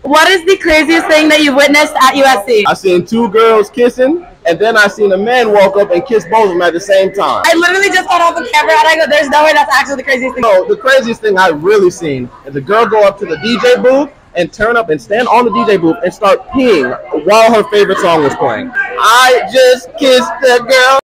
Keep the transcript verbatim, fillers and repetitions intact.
What is the craziest thing that you witnessed at U S C? I seen two girls kissing, and then I seen a man walk up and kiss both of them at the same time. I literally just got off the camera and I go, there's no way that's actually the craziest thing. No, the craziest thing I really seen is the girl go up to the D J booth and turn up and stand on the D J booth and start peeing while her favorite song was playing. I just kissed the girl.